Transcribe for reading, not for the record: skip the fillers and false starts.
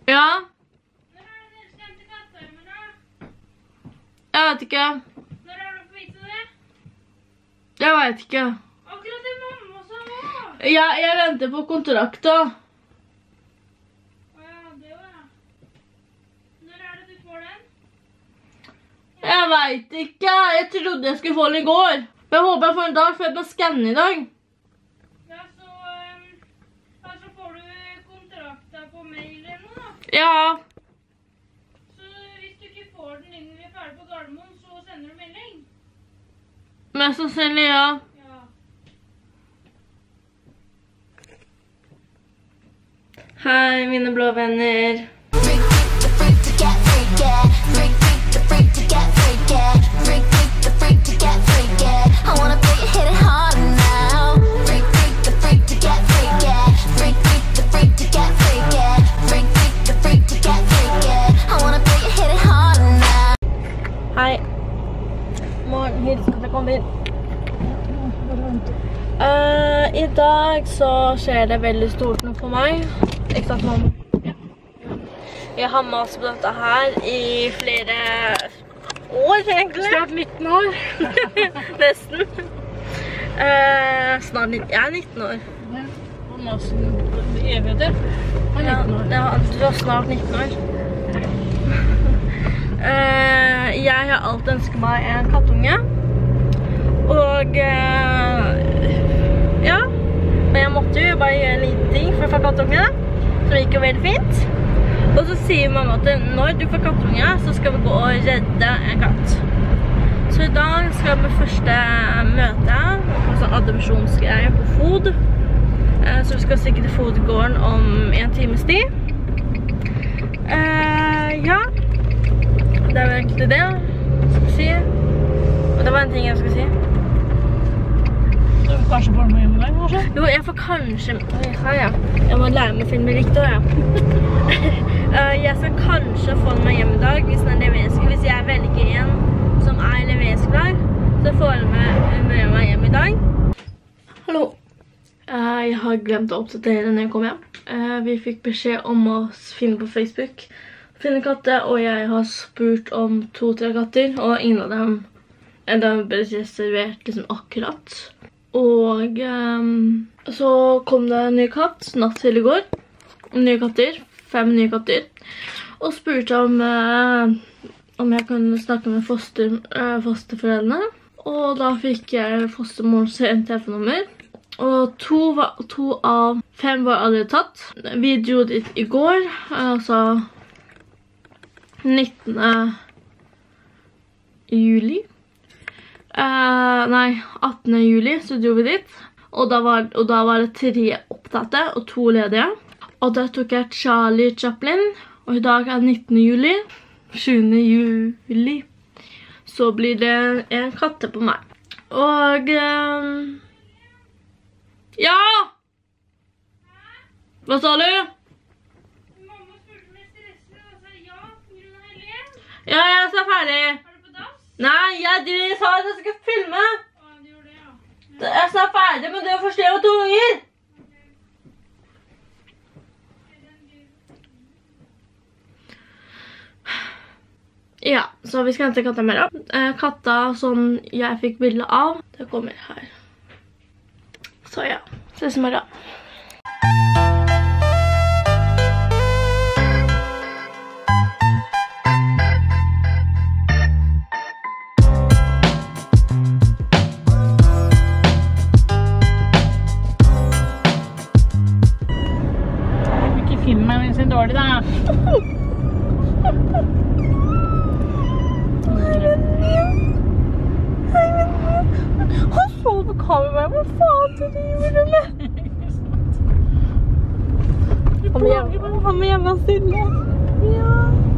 Ja? Når er det dere skal hente kattearmen da? Jeg vet ikke. Når har du fått vite det? Jeg vet ikke. Akkurat det mamma sa nå. Ja, jeg venter på kontrakt da. Ja, det var ja. Når er det du får den? Jeg vet ikke. Jeg trodde jeg skulle få den i går. Men jeg håper jeg får en dag, for jeg må skanne i dag. Ja, så får du kontrakta på mail eller noe da. Ja. Så hvis du ikke får den innen vi er ferdig på Gardermoen, så sender du melding. Mest sannsynlig, ja. Ja. Hei, mine blå venner. Hei. Morgen, hilsen til å komme inn. I dag så skjer det veldig stort noe for meg. Ikke sant, mamma? Ja. Jeg har mast på dette her i flere år, egentlig. Snart 19 år. Nesten. Snart, jeg er 19 år. Ja, og massen evigheter. Ja, du var snart 19 år. Jeg har alltid ønsket meg en kattunge. Og ja, men jeg måtte jo bare gjøre en liten ting for å få kattunge, som gikk jo veldig fint. Og så sier mamma at når du får kattunge, så skal vi gå og redde en katt. Så i dag skal vi første møte på sånn adopsjonsgreier på FOD. Så vi skal stikke til FOD-gården om 1 times tid. Ja, det var egentlig det jeg skulle si. Og det var en ting jeg skulle si. Så kanskje får du noe hjemme deg, kanskje? Jo, jeg får kanskje... Jeg må lære meg å filme riktig, ja. Jeg skal kanskje få den med hjem i dag hvis den er leverensk. Hvis jeg velger en som er leverensklar, så får jeg med meg hjem i dag. Hallo. Jeg har glemt å oppdatere når jeg kom hjem. Vi fikk beskjed om å finne på Facebook. Finne katter, og jeg har spurt om 2-3 katter, og ingen av dem ble reservert liksom akkurat. Og så kom det en ny katt, natt til i går. Nye katter, 5 nye katter. Og spurte om jeg kunne snakke med fosterforeldrene. Og da fikk jeg fostermorens telefonnummer. Og 2 av 5 var allerede tatt. Vi dro dit i går, altså 19. juli. Nei, 18. juli så dro vi dit. Og da var det 3 opptatte og 2 ledige. Og da tok jeg Charlie Chaplin. Og i dag er 19. juli. 7. juli. Så blir det en katte på meg. Og ja! Hva sa du? Mamma spurte meg stressende, og sa ja, på grunn av helgen. Ja, jeg er ferdig. Er du på dass? Nei, jeg sa at jeg skulle filme. Ja, du gjorde det, ja. Jeg er snart ferdig, men det var først jeg og 2 ganger. Ja, så vi skal hente katta mer opp. Katta som jeg fikk bilde av, det kommer her. Så ja, ses i morgen. Ikke film meg mens jeg er dårlig, da. Han så på kameraet, hva faen driver du med? Han må hjemme stille. Ja.